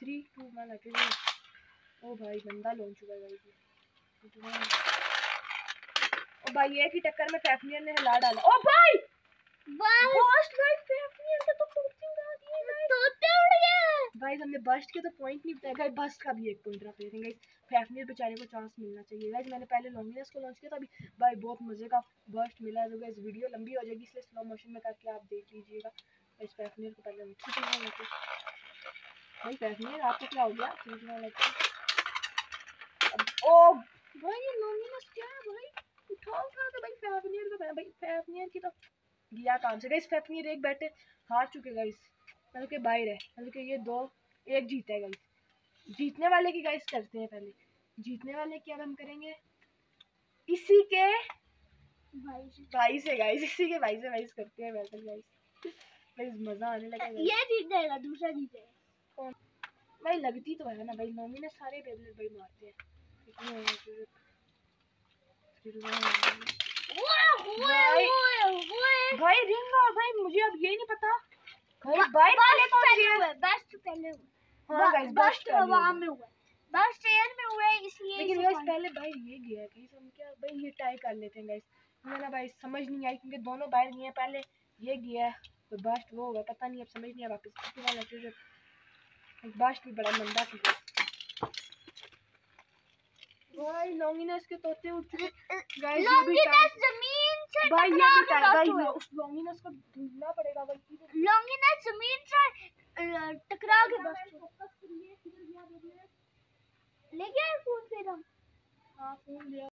3 2 1 ओ भाई बंदा लॉन्च हुआ है ओ भाई एक ही टक्कर में फैफनियर ने हिला डाला। ओ भाई बस्ट गाइस फैफनियर के तो तोते उड़ा दिए गाइस, तोते उड़ गए गाइस। हमने बस्ट के तो पॉइंट नहीं बताया गाइस, बस्ट का भी एक पॉइंट रख लेते हैं गाइस। फैफनियर बेचारे को चांस मिलना चाहिए गाइस। मैंने पहले लॉन्गनेस को लॉन्च किया था, अभी भाई बहुत मजे का बस्ट मिला है। तो गाइस वीडियो लंबी हो जाएगी इसलिए स्लो मोशन में करके आप देख लीजिएगा। इस फैफनियर को पहले भाई फैफनियर आपको क्या हो गया अब। ओ भाई ये लॉन्गनेस क्या है भाई, उठा के भाई फैफनियर को, भाई फैफनियर की तो गया काम से गाइस। फैफनियर एक बैठे हार चुके गाइस, मतलब कि बाहर है, मतलब कि ये 2-1 जीता है गाइस। जीतने वाले की गाइस करते हैं पहले, जीतने वाले की अब हम करेंगे इसी के भाई से गाइस, इसी के भाई से वाइस करते हैं बैटल गाइस। गाइस मजा आने लगा। ये जीत जाएगा, दूसरा जीतेगा कौन भाई, लगती तो है ना भाई, नॉमिनेट सारे बेबलेट भाई मारते हैं। भाई रिंग और भाई मुझे अब ये नहीं पता भाई बाय पहले कौन सी है। बेस्ट पहले हुआ। हां गाइस बेस्ट हवा में हुआ, बेस्ट एयर में हुआ है इसलिए। लेकिन गाइस पहले भाई ये गया है कहीं, हम क्या भाई ये ट्राई कर लेते हैं गाइस। हमें ना भाई समझ नहीं आई क्योंकि दोनों बाहर गए हैं, पहले ये गया है तो बस्ट वो होगा, पता नहीं अब समझ नहीं आ वापस। बस्ट भी बड़ा मंदा थी भाई। लॉन्गिनेस के तोते उठ चुके गाइस। लॉन्गिनेस जमीन से भाई ये भी टकरा के गाइस उस लॉन्गिनेस को ढूंढना पड़ेगा भाई। लॉन्गिनेस जमीन से टकरा के बस ले गया फोन पे। हां फोन लिया।